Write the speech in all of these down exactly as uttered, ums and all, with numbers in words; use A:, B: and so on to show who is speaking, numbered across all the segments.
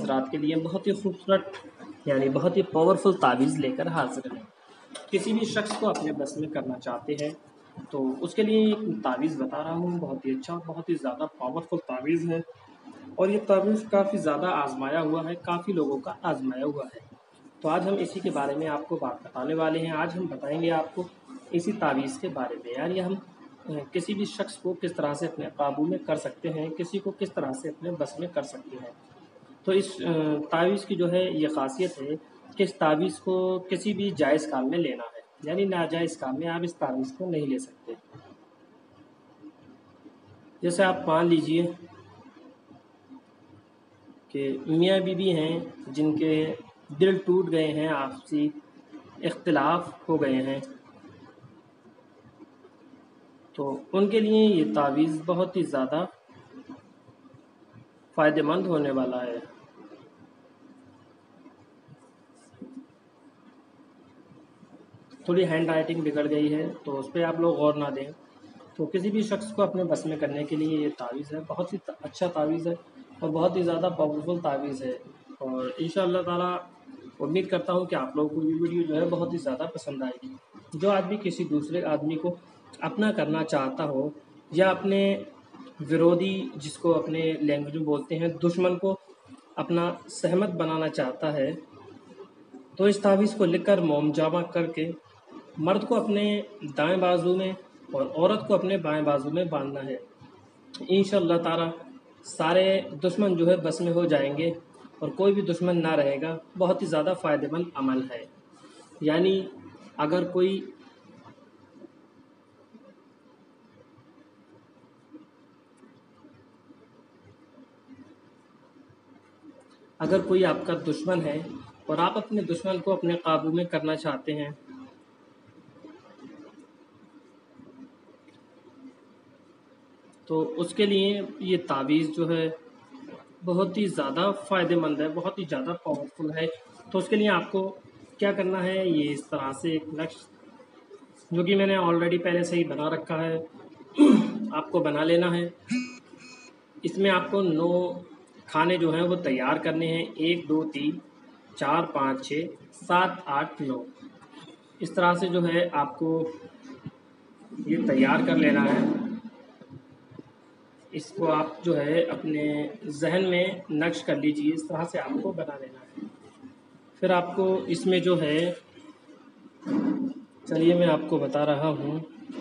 A: हजरात के लिए बहुत ही खूबसूरत यानी बहुत ही पावरफुल तावीज़ लेकर हाजिर हैं। किसी भी शख्स को अपने बस में करना चाहते हैं तो उसके लिए एक तावीज़ बता रहा हूँ, बहुत ही अच्छा बहुत ही ज़्यादा पावरफुल तावीज़ है और ये तावीज़ काफ़ी ज़्यादा आजमाया हुआ है, काफ़ी लोगों का आजमाया हुआ है। तो आज हम इसी के बारे में आपको बात बताने वाले हैं। आज हम बताएंगे आपको इसी तावीज़ के बारे में, यानी हम अ, किसी भी शख्स को किस तरह से अपने काबू में कर सकते हैं, किसी को किस तरह से अपने बस में कर सकते हैं। तो इस अ, तावीज़ की जो है ये ख़ासियत है कि इस तावीज़ को किसी भी जायज़ काम में लेना है, यानी नाजायज़ काम में आप इस तावीज़ को नहीं ले सकते। जैसे आप मान लीजिए कि मियाँ बीवी हैं जिनके दिल टूट गए हैं, आपसी इख्तिलाफ हो गए हैं, तो उनके लिए ये तावीज़ बहुत ही ज़्यादा फ़ायदेमंद होने वाला है। थोड़ी हैंड राइटिंग बिगड़ गई है तो उस पर आप लोग गौर ना दें। तो किसी भी शख्स को अपने बस में करने के लिए ये तावीज़ है, बहुत ही अच्छा तावीज़ है और बहुत ही ज़्यादा पावरफुल तावीज़ है। और इंशाअल्लाह ताला उम्मीद करता हूँ कि आप लोगों को ये वीडियो जो है बहुत ही ज़्यादा पसंद आएगी। जो आदमी किसी दूसरे आदमी को अपना करना चाहता हो या अपने विरोधी, जिसको अपने लैंग्वेज में बोलते हैं दुश्मन, को अपना सहमत बनाना चाहता है, तो इस तावीज़ को लिखकर मोमजामा करके मर्द को अपने दाएं बाजू में और औरत को अपने बाएं बाजू में बांधना है। इंशाअल्लाह ताला सारे दुश्मन जो है बस में हो जाएंगे और कोई भी दुश्मन ना रहेगा। बहुत ही ज़्यादा फ़ायदेमंद अमल है। यानी अगर कोई अगर कोई आपका दुश्मन है और आप अपने दुश्मन को अपने काबू में करना चाहते हैं तो उसके लिए ये तावीज़ जो है बहुत ही ज़्यादा फ़ायदेमंद है, बहुत ही ज़्यादा पावरफुल है। तो उसके लिए आपको क्या करना है, ये इस तरह से एक नक्श जो कि मैंने ऑलरेडी पहले से ही बना रखा है आपको बना लेना है। इसमें आपको नौ खाने जो हैं वो तैयार करने हैं, एक दो तीन चार पाँच छः सात आठ नौ। इस तरह से जो है आपको ये तैयार कर लेना है। इसको आप जो है अपने जहन में नक्श कर लीजिए, इस तरह से आपको बना लेना है। फिर आपको इसमें जो है, चलिए मैं आपको बता रहा हूँ।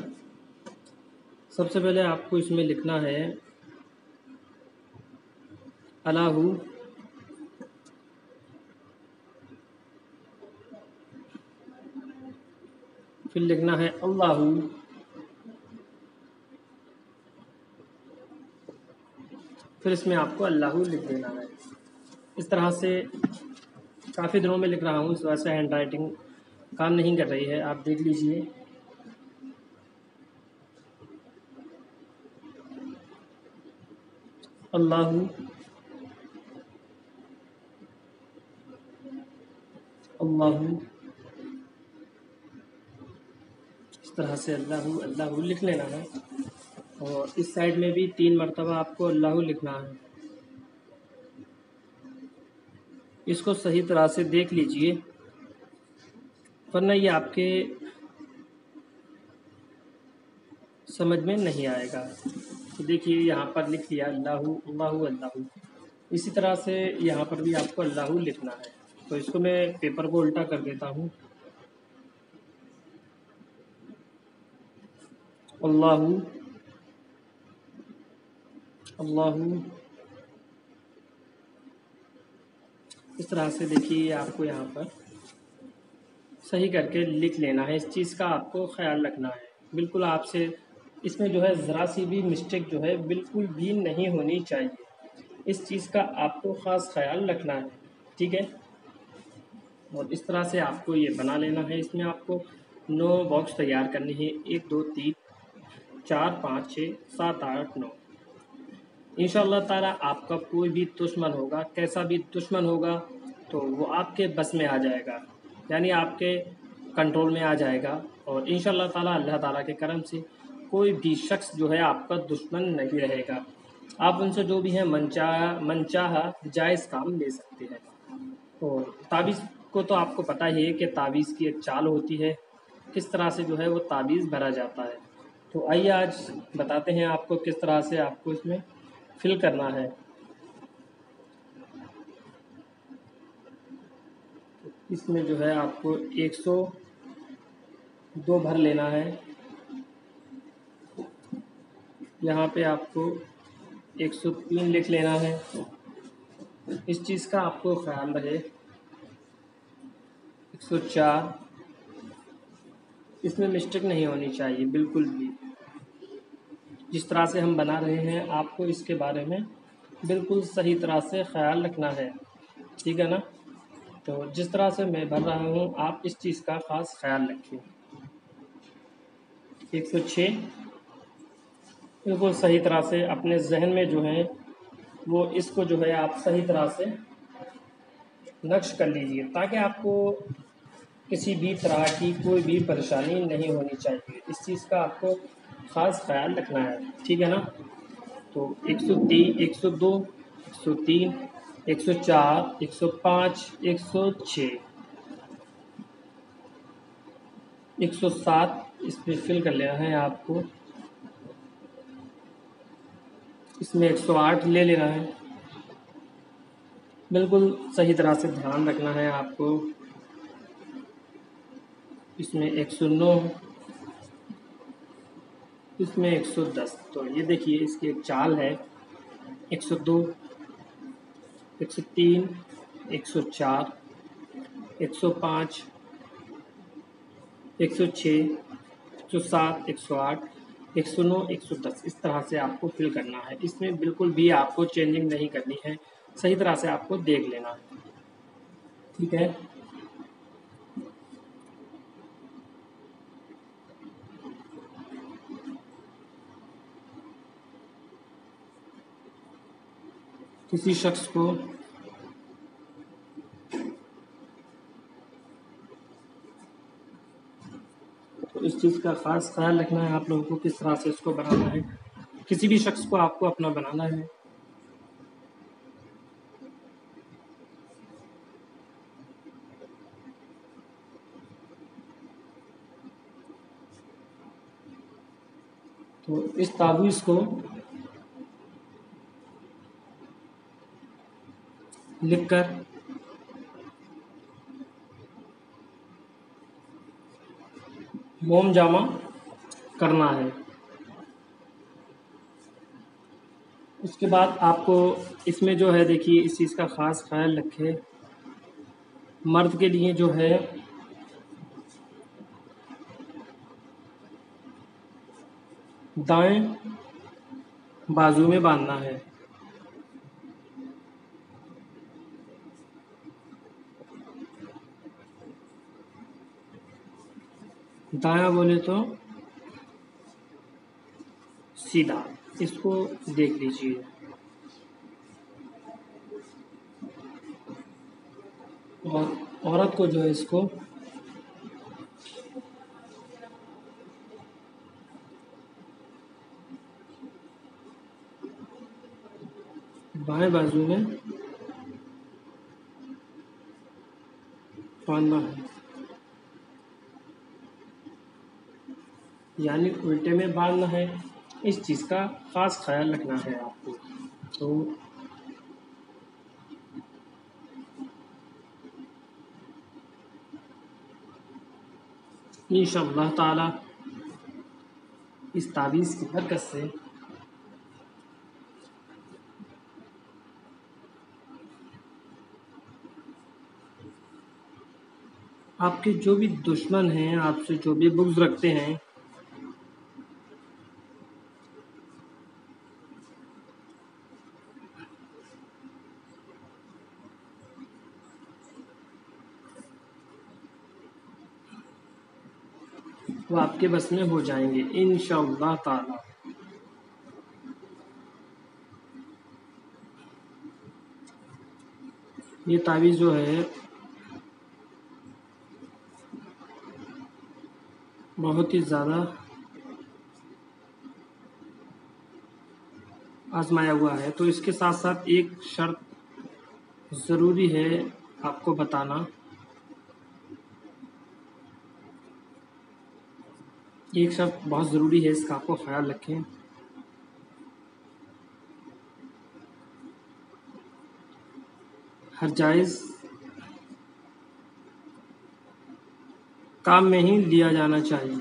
A: सबसे पहले आपको इसमें लिखना है अल्लाहु फिर लिखना है अल्लाहु, फिर इसमें आपको अल्लाहु लिख देना है। इस तरह से काफ़ी दिनों में लिख रहा हूँ, इस वजह से हैंड राइटिंग काम नहीं कर रही है, आप देख लीजिए। अल्लाहु अल्लाहु, इस तरह से अल्लाहु अल्लाहु लिख लेना है। और इस साइड में भी तीन मरतबा आपको अल्लाहु लिखना है। इसको सही तरह से देख लीजिए, वरना ये आपके समझ में नहीं आएगा। तो देखिए यहाँ पर लिख लिया अल्लाहु अल्लाहु अल्लाहु। इसी तरह से यहाँ पर भी आपको अल्लाहु लिखना है। तो इसको मैं पेपर को उल्टा कर देता हूँ। अल्लाहु अल्लाहु, इस तरह से देखिए आपको यहाँ पर सही करके लिख लेना है। इस चीज़ का आपको ख्याल रखना है, बिल्कुल आपसे इसमें जो है ज़रा सी भी मिस्टेक जो है बिल्कुल भी नहीं होनी चाहिए। इस चीज़ का आपको ख़ास ख्याल रखना है, ठीक है। और इस तरह से आपको ये बना लेना है। इसमें आपको नौ बॉक्स तैयार करने हैं, एक दो तीन चार पाँच छः सात आठ नौ। इंशाअल्लाह ताला आपका कोई भी दुश्मन होगा, कैसा भी दुश्मन होगा, तो वो आपके बस में आ जाएगा, यानी आपके कंट्रोल में आ जाएगा। और इंशाअल्लाह ताला अल्लाह ताला के करम से कोई भी शख्स जो है आपका दुश्मन नहीं रहेगा। आप उनसे जो भी है मनचाहा मनचाहा जायज़ काम ले सकते हैं। और ताबीज़ को तो आपको पता ही है कि ताबीज़ की एक चाल होती है, किस तरह से जो है वो ताबीज़ भरा जाता है। तो आइए आज बताते हैं आपको किस तरह से आपको इसमें फिल करना है। इसमें जो है आपको एक सौ दो भर लेना है। यहाँ पे आपको एक सौ तीन लिख लेना है। इस चीज़ का आपको ख्याल रहे। एक सौ चार, इसमें मिस्टेक नहीं होनी चाहिए बिल्कुल भी। जिस तरह से हम बना रहे हैं आपको इसके बारे में बिल्कुल सही तरह से ख्याल रखना है, ठीक है ना। तो जिस तरह से मैं भर रहा हूँ आप इस चीज़ का ख़ास ख्याल रखिए। एक सौ छः बिल्कुल सही तरह से अपने जहन में जो है वो इसको जो है आप सही तरह से नक्श कर लीजिए, ताकि आपको किसी भी तरह की कोई भी परेशानी नहीं होनी चाहिए। इस चीज़ का आपको ख़ास ख्याल रखना है, ठीक है ना। तो एक सौ तीन, एक सौ दो, एक सौ तीन, एक सौ चार, एक सौ पाँच, एक सौ छः, एक सौ सात इसमें फिल कर लेना है आपको। इसमें एक सौ आठ ले लेना है। बिल्कुल सही तरह से ध्यान रखना है आपको। इसमें एक सौ नौ, इसमें एक सौ दस। तो ये देखिए इसकी एक चाल है। एक सौ दो, एक सौ तीन, एक सौ चार, एक सौ पाँच, एक सौ छः, एक सौ सात, एक सौ आठ, एक सौ नौ, एक सौ दस। इस तरह से आपको फिल करना है। इसमें बिल्कुल भी आपको चेंजिंग नहीं करनी है, सही तरह से आपको देख लेना है, ठीक है। किसी शख्स को तो इस चीज़ का ख़ास ख्याल रखना है आप लोगों को, किस तरह से इसको बनाना है। किसी भी शख्स को आपको अपना बनाना है। तो इस तावीज़ को लिखकर मोम जामा करना है। उसके बाद आपको इसमें जो है देखिए इस चीज़ का ख़ास ख्याल रखें, मर्द के लिए जो है दाएं बाजू में बांधना है। दायां बोले तो सीधा, इसको देख लीजिए। और औरत को जो है इसको बाएं बाजू में बांधना है, यानी उल्टे में बांधना है। इस चीज़ का ख़ास ख्याल रखना है आपको। तो इंशाअल्लाह ताला इस तावीज़ की बरकत से आपके जो भी दुश्मन हैं, आपसे जो भी बुग़्ज़ रखते हैं, वो आपके बस में हो जाएंगे इंशाअल्लाह ताला। ये तावीज़ जो है बहुत ही ज़्यादा आजमाया हुआ है। तो इसके साथ साथ एक शर्त ज़रूरी है आपको बताना, एक शर्त बहुत ज़रूरी है, इसका आपको ख्याल रखें। हर जायज़ काम में ही लिया जाना चाहिए।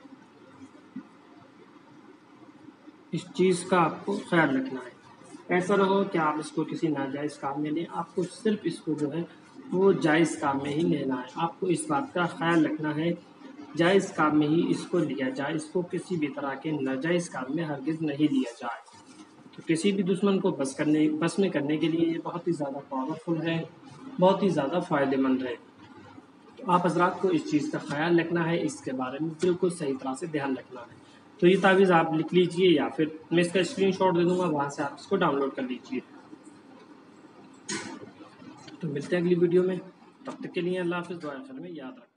A: इस चीज़ का आपको ख्याल रखना है। ऐसा ना हो कि आप इसको किसी नाजायज़ काम में लें, आपको सिर्फ इसको जो है वो जायज़ काम में ही लेना है। आपको इस बात का ख्याल रखना है जायज़ काम में ही इसको लिया जाए, इसको किसी भी तरह के नाजायज़ काम में हरगिज़ नहीं लिया जाए। तो किसी भी दुश्मन को बस करने बस में करने के लिए ये बहुत ही ज़्यादा पावरफुल है, बहुत ही ज़्यादा फ़ायदेमंद है। तो आप हज़रात को इस चीज़ का ख्याल रखना है, इसके बारे में बिल्कुल सही तरह से ध्यान रखना है। तो ये तावीज़ आप लिख लीजिए या फिर मैं इसका स्क्रीनशॉट दे दूँगा, वहाँ से आप इसको डाउनलोड कर लीजिए। तो मिलते हैं अगली वीडियो में, तब तक के लिए अल्लाह हाफ़िज़, दुआ आखिर में याद रखें।